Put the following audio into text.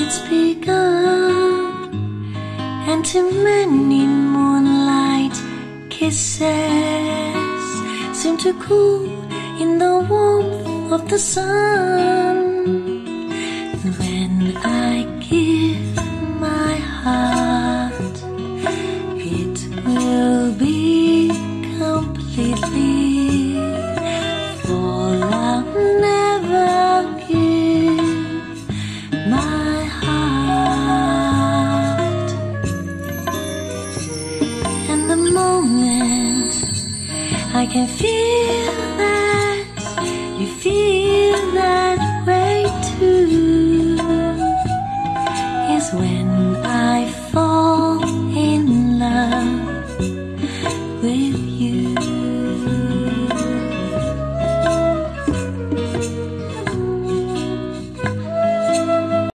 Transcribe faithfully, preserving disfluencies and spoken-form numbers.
it's begun, and too many moonlight kisses seem to cool in the warmth of the sun. When I give my heart, it will be completely, for I'll never give my heart. And the moment I can feel that you feel that way too is when I fall in love with you.